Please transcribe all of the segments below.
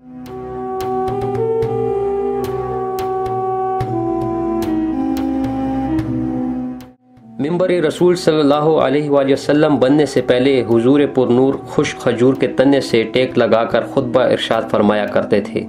منبر رسول صلی اللہ علیہ وآلہ وسلم بننے سے پہلے حضور پر نور خشک کھجور کے تنے سے ٹیک لگا کر خطبہ ارشاد فرمایا کرتے تھے۔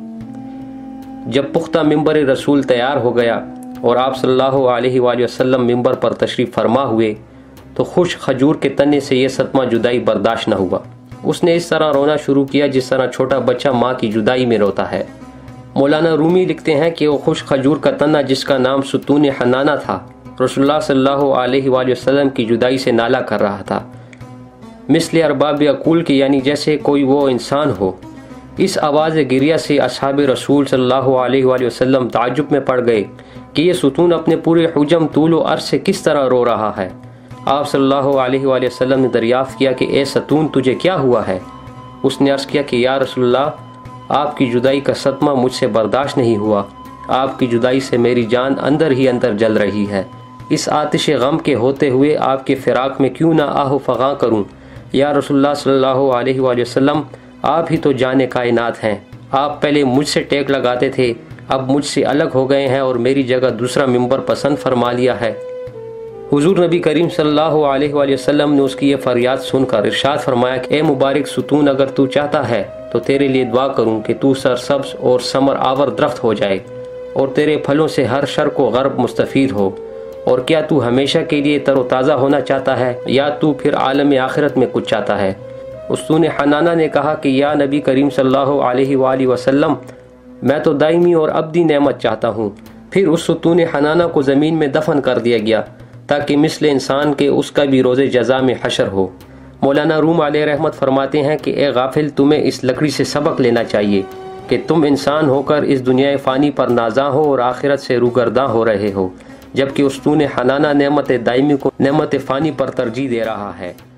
جب پختہ منبر رسول تیار ہو گیا اور آپ صلی اللہ علیہ وآلہ وسلم منبر پر تشریف فرما ہوئے تو خشک کھجور کے تنے سے یہ صدمہ جدائی برداشت نہ ہوا۔ اس نے اس طرح رونا شروع کیا جس طرح چھوٹا بچہ ماں کی جدائی میں روتا ہے۔ مولانا رومی لکھتے ہیں کہ وہ خشک کھجور کا تنا جس کا نام ستون حنانہ تھا، رسول اللہ صلی اللہ علیہ وآلہ وسلم کی جدائی سے نالا کر رہا تھا، مثل ارباب عقول کی، یعنی جیسے کوئی وہ انسان ہو۔ اس آواز گریہ سے اصحاب رسول صلی اللہ علیہ وآلہ وسلم تعجب میں پڑ گئے کہ یہ ستون اپنے پورے حجم طول و عرض سے کس طرح رو رہا ہے۔ آپ صلی اللہ علیہ وآلہ وسلم نے دریافت کیا کہ اے ستون تجھے کیا ہوا ہے؟ اس نے عرض کیا کہ یا رسول اللہ، آپ کی جدائی کا صدمہ مجھ سے برداشت نہیں ہوا، آپ کی جدائی سے میری جان اندر ہی اندر جل رہی ہے۔ اس آتش غم کے ہوتے ہوئے آپ کے فراق میں کیوں نہ آہ و فغاں کروں۔ یا رسول اللہ صلی اللہ علیہ وآلہ وسلم، آپ ہی تو جان کائنات ہیں، آپ پہلے مجھ سے ٹیک لگاتے تھے، اب مجھ سے الگ ہو گئے ہیں اور میری جگہ دوسرا منبر پسند فرما لیا ہے۔ حضور نبی کریم صلی اللہ علیہ وآلہ وسلم نے اس کی یہ فریاد سن کر ارشاد فرمایا کہ اے مبارک ستون، اگر تو چاہتا ہے تو تیرے لیے دعا کروں کہ تو سرسبز اور ثمر آور درخت ہو جائے اور تیرے پھلوں سے ہر شرق و غرب مستفید ہو۔ اور کیا تو ہمیشہ کے لیے تر و تازہ ہونا چاہتا ہے یا تو پھر عالم آخرت میں کچھ چاہتا ہے؟ ستون حنانہ نے کہا کہ یا نبی کریم صلی اللہ علیہ وآلہ وسلم، میں تو دائمی اور ابدی نعمت چاہتا ہوں۔ پھر اس ستون حنانہ کو زمین میں دفن کر دیا گیا تاکہ مثل انسان کے اس کا بھی روز جزا میں حشر ہو۔ مولانا روم علیہ رحمت فرماتے ہیں کہ اے غافل، تمہیں اس لکڑی سے سبق لینا چاہیے کہ تم انسان ہو کر اس دنیا فانی پر نازاں ہو اور آخرت سے روگرداں ہو رہے ہو، جبکہ ستون حنانہ نعمت دائمی کو نعمت فانی پر ترجیح دے رہا ہے۔